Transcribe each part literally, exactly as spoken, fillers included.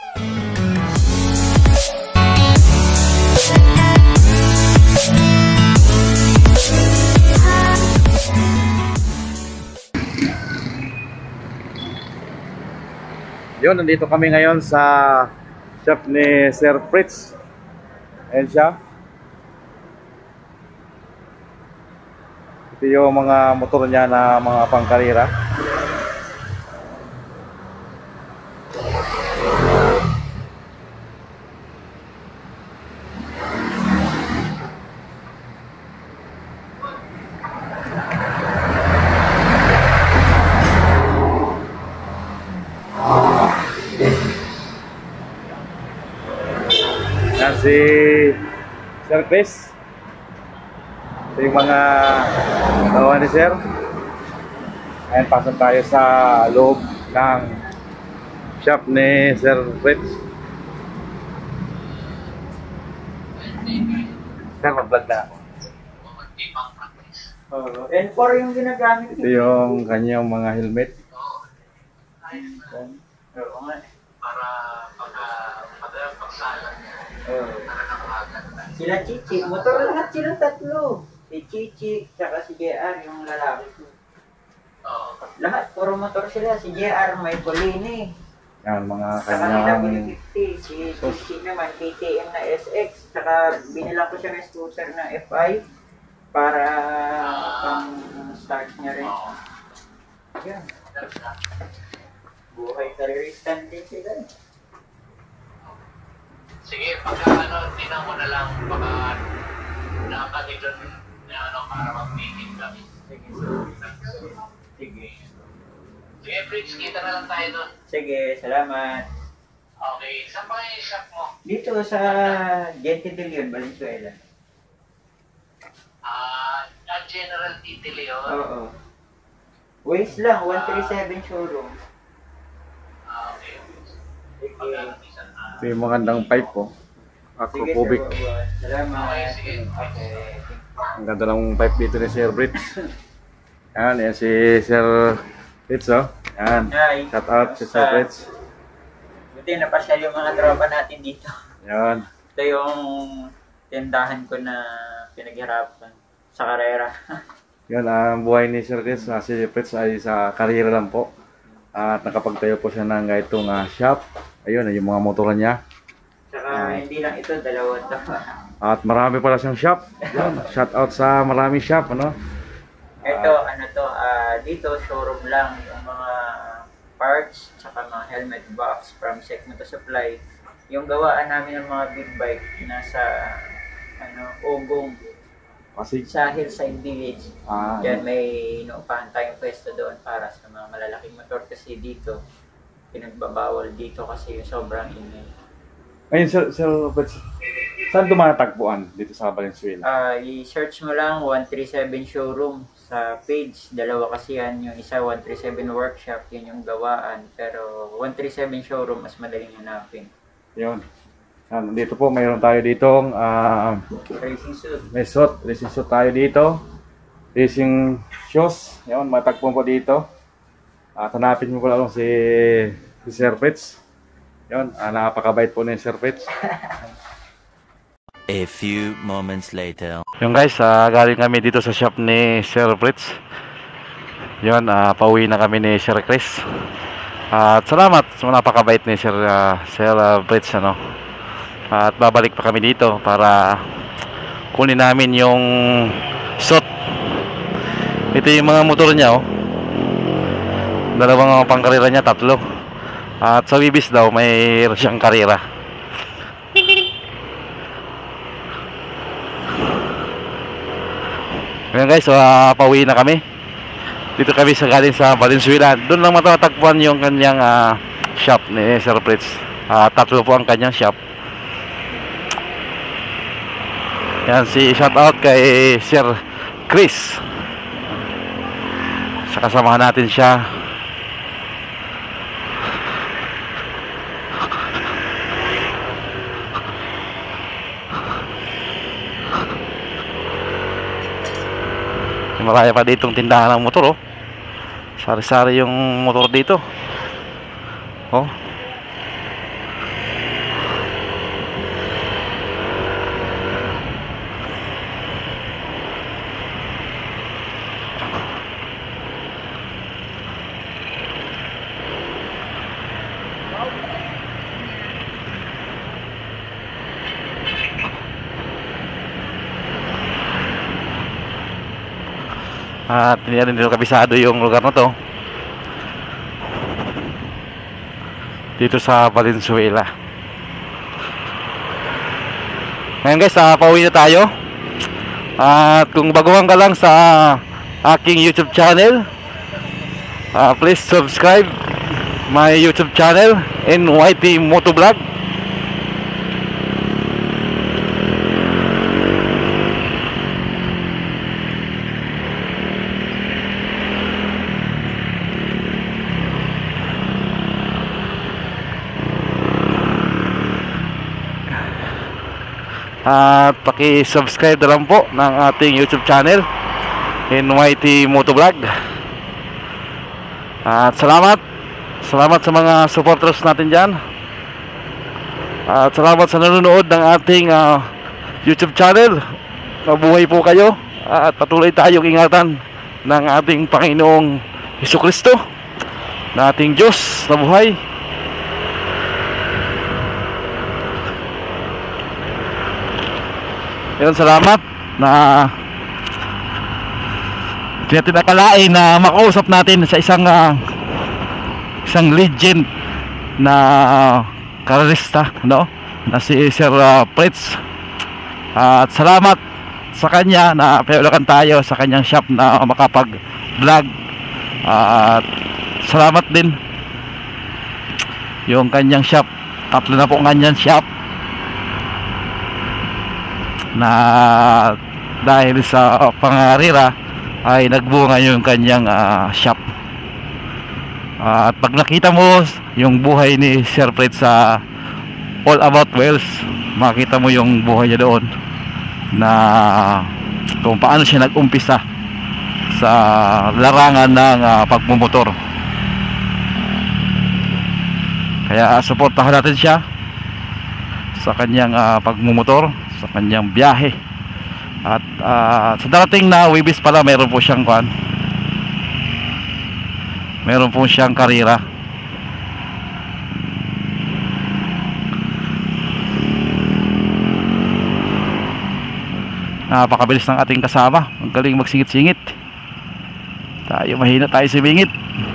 Yun, nandito kami ngayon sa shop ni Sir Fritz. Ayan siya. Ito yung mga motor niya na mga pangkarira. Yan si Sir Chris. Ito yung mga tawa ni Sir. Ayan, pasok tayo sa loob ng shop ni Sir Fritz. Sir, mag-vlog na ako. Oh, N four yung ginagamit. Ito yung kanyang mga helmet. Oo nga. Para pagka pagsalan niya. Sila Chichi, motor lahat sila tatlo. Si Chichi, saka si J R, yung lalaki ko. Lahat, puro motor sila. Si J R may Polini. Yan, mga Saka kanyang nila fifty. Si Chichi naman, K T M na S X. Saka binilang ko siya ng scooter na F I. Para pang start niya rin. Yan. Buhay kareristan din sila. Sige, pagka ano, tinan mo na lang, baka nakakati doon na ano, para mag-meeting kami. Sige. Sige. Sige, Fritz, kita na lang tayo doon. Sige, salamat. Okay, saan pa yung shop mo? Dito sa Gente de Leon, Valenzuela. Ah, uh, General Titi Leon. Oo. Waze lang, one thirty-seven showroom. Ah, okay. Sige. ito yung magandang pipe po. Sige, Aquapobic. sir. Salamat. Okay, sige. Okay. Ang ganda ng pipe dito ni Sir Fritz. Yan, yan si Sir Fritz, oh. Yan. Hi. Shout out si Sir Fritz. Buti napasyal yung mga tropa natin dito. Yan. Ito yung tindahan ko na pinaghirapan sa karera. Yan, ang buhay ni Sir Fritz, uh, si Fritz ay sa karera lang po. At nakapagtayo po siya ng ganitong uh, shop. Ayun, yung mga motor niya. Saka hindi lang ito, dalawa to. At marami pala siyang shop. Yan, shout out sa maraming shop, ano? Ito, ano to, ah, dito showroom lang yung mga parts, saka mga helmet box from Sec Moto Supply. Yung gawaan namin ng mga big bike nasa ano, Ogong, Pasig. sa Hillside Village. Ah, Diyan may inuupahan tayong pwesto doon para sa mga malalaking motor kasi dito pinagbabawal dito kasi sobrang ingay. ayun, Sir, Sir Fritz, saan dumatagpuan dito sa Valenzuela? Ah, i-search mo lang one thirty-seven showroom sa page. Dalawa kasi yan, yung isa one thirty-seven workshop, yun yung gawaan. Pero one thirty-seven showroom mas madaling hanapin. Yun. Yan, dito po, mayroon tayo ditong uh, Racing suit. may suit. Racing suit tayo dito. Racing shoes. Yan, matagpuan po dito. At hanapin mo po lang si, si Sir Fritz. Yun, ah, napakabait po ni Sir Fritz. A few moments later. Yung guys, uh, galing kami dito sa shop ni Sir Fritz. Yun, uh, pauwi na kami ni Sir Chris. Uh, at salamat sa so, napakabait ni Sir, uh, Sir uh, Fritz, ano. Uh, at babalik pa kami dito para kunin namin yung suit. Ito yung mga motor niya, oh. Dalawang pangkarera niya, tatlo. At sa Bibis daw, may siyang karera. Ngayon guys, so, uh, pauwi na kami. Dito kami sa galing sa Valenzuela. Doon lang matatagpuan yung kanyang uh, shop ni Sir Fritz. Uh, tatlo po ang kanyang shop. Yan, si shout out kay Sir Chris. Sa kasamahan natin siya. Maraya pa ditong tindahan ng motor, oh. Sari-sari yung motor dito. Oh. At hindi na dito kabisado yung lugar na to. Dito sa Valenzuela. Ngayon guys, uh, pauwi na tayo. At kung baguhan ka lang sa aking YouTube channel, uh, please subscribe my YouTube channel, N Y T Motovlog. At paki-subscribe na lang po ng ating YouTube channel, N Y T Motovlog. At salamat Salamat sa mga supporters natin dyan. At salamat sa nanonood ng ating uh, YouTube channel. Mabuhay po kayo. At patuloy tayong ingatan ng ating Panginoong Hesukristo, na ating Diyos na buhay. Ayun, salamat na hindi natin akalain na makausap natin sa isang uh, isang legend na uh, karalista, no? Na si Sir uh, Fritz. Uh, at salamat sa kanya na pinaulakan tayo sa kanyang shop na makapag-vlog. Uh, at salamat din yung kanyang shop. Tatlo na po kanyang shop na dahil sa pangarira ay nagbunga yung kanyang uh, shop. Uh, at pag nakita mo yung buhay ni Sir Fritz sa All About Wales, makita mo yung buhay niya doon, na kung paano siya nag-umpisa sa larangan ng uh, pagmumotor. Kaya uh, suportahan natin siya sa kanyang uh, pagmumotor, sa kanyang biyahe. At uh, sa darating na Webis pala, meron po siyang kwan, meron po siyang karira. Napakabilis ng ating kasama, ang galing magsingit-singit. Tayo mahina tayo sumingit.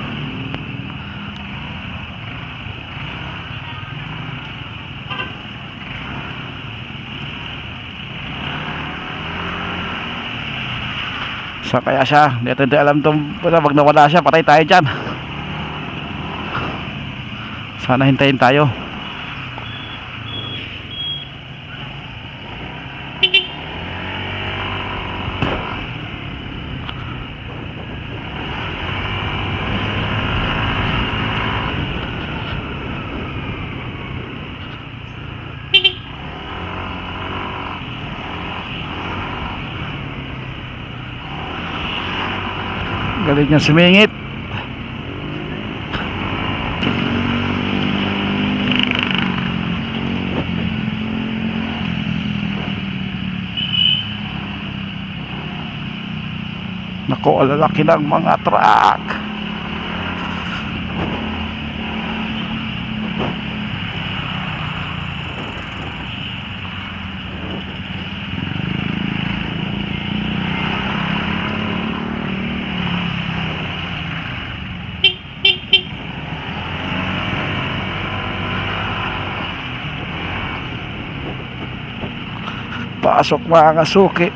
So kaya siya, hindi natin alam itong pag nawala siya, patay tayo dyan. Sana hintayin tayo. Galing niya sumingit. Naku, alalaki ng mga truck. Pasok mga suki.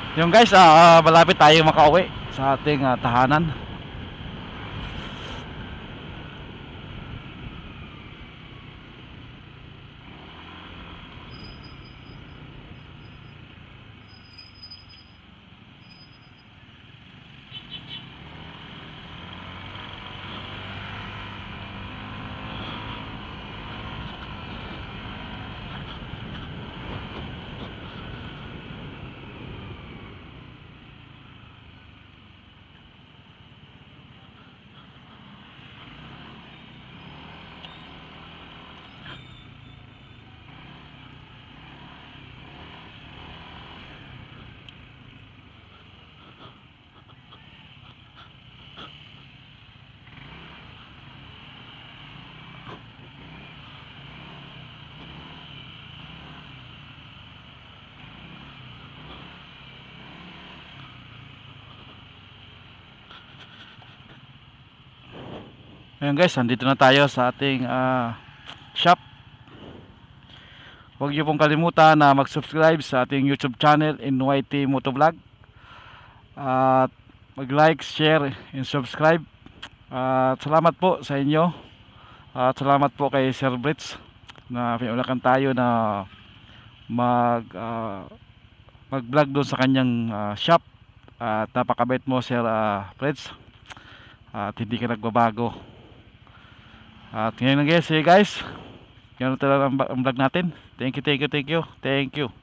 Yung guys, ah, ah, malapit tayo makauwi sa ating ah, tahanan. Ayun guys, nandito na tayo sa ating ah, shop. Huwag niyo pong kalimutan na mag-subscribe sa ating YouTube channel N Y T Motovlog. At mag-like, share, and subscribe. At salamat po sa inyo. At salamat po kay Sir Brits na pinulakan tayo na mag ah, mag-vlog doon sa kanyang ah, shop. At napakabait mo, Sir ah, Brits. At hindi ka nagbabago. At ngayon na guys, see you guys. Yan na talaga ang ang vlog natin. Thank you, thank you, thank you. Thank you.